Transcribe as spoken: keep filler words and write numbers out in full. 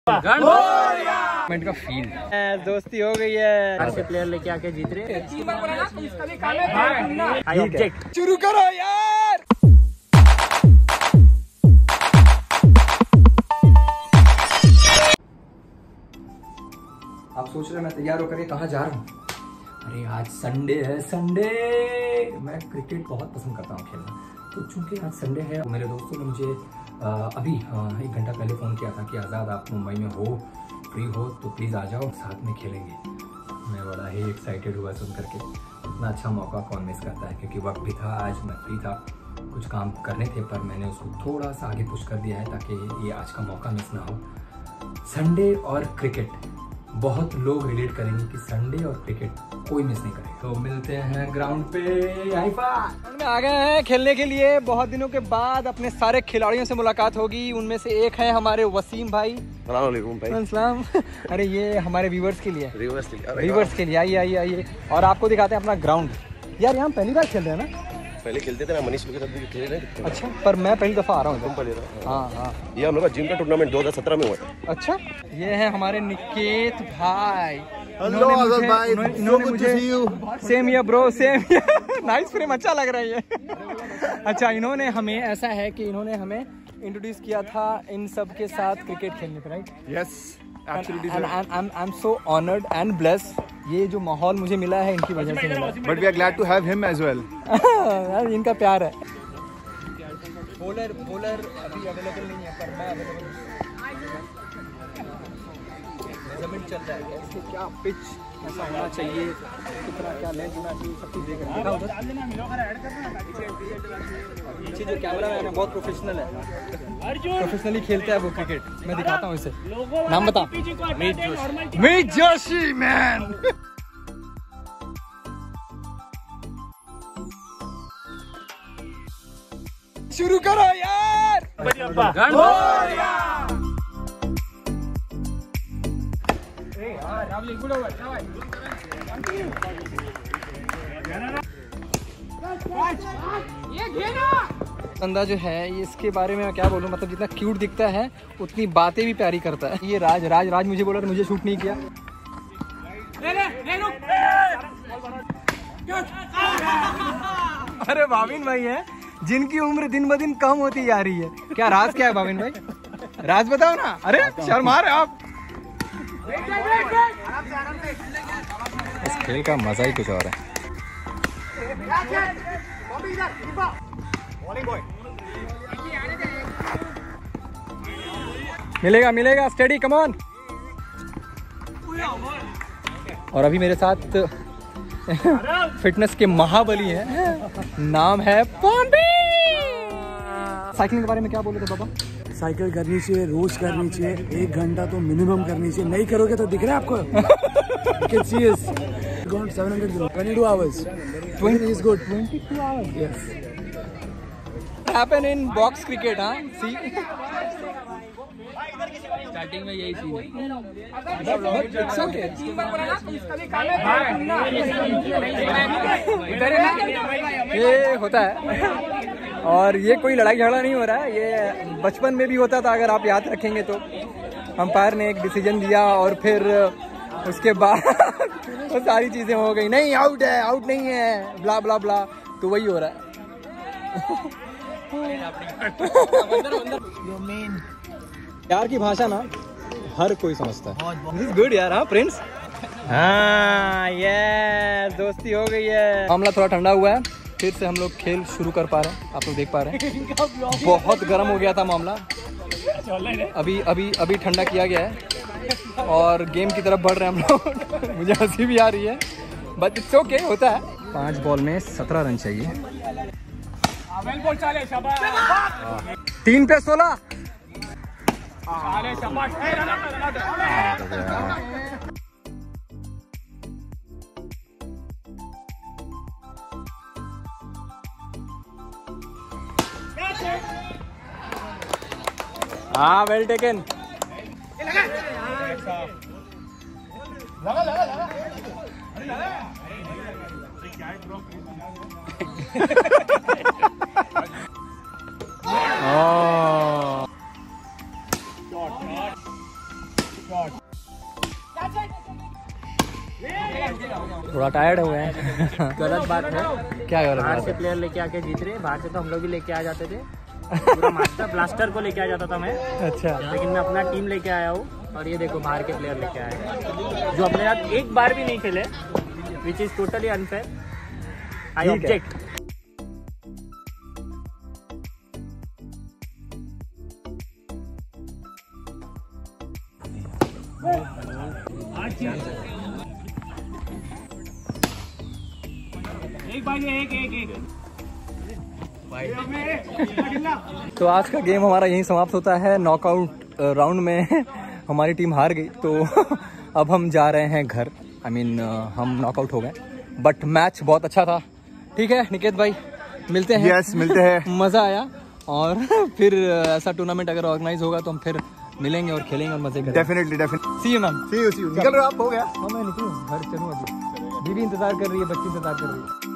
Tournament का feel दोस्ती हो गई है। अच्छे प्लेयर लेके आके जीत रहे। शुरू करो यार। आप सोच रहे मैं तैयार होकर के कहाँ जा रहा हूँ? अरे आज संडे है। संडे मैं क्रिकेट बहुत पसंद करता हूँ खेलना, तो चूंकि आज संडे है मेरे दोस्तों ने मुझे आ, अभी आ, एक घंटा पहले फ़ोन किया था कि आज़ाद आप मुंबई में हो, फ्री हो तो प्लीज़ आ जाओ, साथ में खेलेंगे। मैं बड़ा ही एक्साइटेड हुआ सुन करके। इतना अच्छा मौका कौन मिस करता है, क्योंकि वक्त भी था, आज मैं फ्री था, कुछ काम करने थे, पर मैंने उसको थोड़ा सा आगे पुश कर दिया है ताकि ये आज का मौका मिस ना हो। संडे और क्रिकेट, बहुत लोग रिलेट करेंगे कि संडे और क्रिकेट कोई मिस नहीं करेगा। तो मिलते हैं ग्राउंड पे। में आ गए हैं खेलने के लिए। बहुत दिनों के बाद अपने सारे खिलाड़ियों से मुलाकात होगी। उनमें से एक है हमारे वसीम भाई। सलाम। अरे ये हमारे व्यूवर्स के लिए, व्यूवर्स के लिए आइए आइए आइए और आपको दिखाते हैं अपना ग्राउंड। यार यहाँ पहली बार खेल रहे हैं ना? पहले खेलते थे ना, मनीष के साथ भी खेले थे। अच्छा, पर मैं पहली दफा आ रहा हूँ। हाँ हाँ, ये हम लोग का जिम का टूर्नामेंट दो हज़ार सत्रह में हुआ था। अच्छा, ये है हमारे निकेत भाई। हेलो आजाद भाई, इन्होंने मुझे सेम या ब्रो सेम नाइस फ्रेम, अच्छा लग रहा है ये। अच्छा, इन्होंने हमें, ऐसा है कि इन्होंने हमें इंट्रोड्यूस किया था इन सब के साथ क्रिकेट खेलने पे, right? Yes, absolutely. I am so honoured and blessed. ये जो माहौल मुझे मिला है इनकी वजह से मिला है। But we are glad to have him as well. यार इनका प्यार है। बॉलर बॉलर अभी अवेलेबल नहीं है, पर मैं अवेलेबल हूँ। मेजरमेंट चल रहा है इसके, क्या पिच ऐसा होना चाहिए, कितना क्या लेंथ होना चाहिए, सब कुछ देख रहे हैं। पीछे जो कैमरा मैन है बहुत प्रोफेशनल है, प्रोफेशनली खेलता है वो क्रिकेट। मैं दिखाता हूँ इसे। नाम बता। मीत जोशी। मीत जोशी मैन। शुरू करो यार। बंदा जो है ये, इसके बारे में मैं क्या बोलूं, मतलब जितना क्यूट दिखता है उतनी बातें भी प्यारी करता है। ये राज राज राज मुझे बोला, मुझे शूट नहीं किया। अरे भाविन भाई है जिनकी उम्र दिन ब दिन कम होती जा रही है। क्या राज क्या है भाविन भाई? राज बताओ ना। अरे शर्मा रहे आप। इस खेल का मजा ही कुछ और है। मिलेगा मिलेगा, स्टेडी, कम ऑन। और अभी मेरे साथ फिटनेस के महाबली हैं, नाम है पॉम्बी। साइकिलिंग के बारे में क्या बोले थे बाबा? साइकिल करनी चाहिए, रोज करनी चाहिए, एक घंटा तो मिनिमम करनी चाहिए। नहीं करोगे तो दिख रहा है आपको। Seven hundred twenty two hours. Twenty is good. Twenty two hours, yes. Happen in box cricket. हाँ, सी स्टार्टिंग में यही सीन ये होता है। और ये कोई लड़ाई झगड़ा नहीं हो रहा है, ये बचपन में भी होता था, अगर आप याद रखेंगे तो। अंपायर ने एक डिसीजन दिया और फिर उसके बाद वो सारी चीजें हो गई, नहीं आउट है, आउट नहीं है, ब्ला ब्ला ब्ला। तो वही हो रहा है। प्यार की भाषा ना हर कोई समझता है। दिस इज गुड यार। हाँ प्रिंस। हाँ ये दोस्ती हो गई है। मामला थोड़ा ठंडा हुआ है, फिर से हम लोग खेल शुरू कर पा रहे हैं। आप लोग देख पा रहे हैं बहुत गर्म हो गया था मामला, अभी अभी अभी ठंडा किया गया है और गेम की तरफ बढ़ रहे हैं हम लोग। मुझे हंसी भी आ रही है, बट इट्स ओके, होता है। पांच बॉल में सत्रह रन चाहिए। तीन पे सोलह। हाँ, वेल टेकन। लगा लगा लगा। थोड़ा टायर्ड हुए हैं। गलत बात है, क्या गलत बाहर बात से है? प्लेयर लेके आके जीत रहे, बाहर से तो हम लोग भी लेके आ जाते थे। पूरा मास्टर ब्लास्टर को लेके आ जाता था मैं, अच्छा, लेकिन मैं अपना टीम लेके आया हूँ और ये देखो बाहर के प्लेयर लेके आए हैं जो अपने साथ एक बार भी नहीं खेले, which is totally unfair. I ठीक है। ऑब्जेक्ट। एक भाई एक एक एक तो आज का गेम हमारा यहीं समाप्त होता है। नॉकआउट राउंड में हमारी टीम हार गई, तो अब हम जा रहे हैं घर। आई मीन हम नॉकआउट हो गए, बट मैच बहुत अच्छा था। ठीक है निकेत भाई, मिलते हैं। Yes, मिलते हैं। मज़ा आया, और फिर ऐसा टूर्नामेंट अगर ऑर्गेनाइज होगा तो हम फिर मिलेंगे और खेलेंगे और मजे करेंगे। Definitely, definitely. See you ma'am. See you, see you. निकल रहे हो आप? हो गया? हाँ मैं निकलूँ, घर चलूँ अभी। बीवी इंतजार कर रही है, बच्ची इंतजार कर रही है।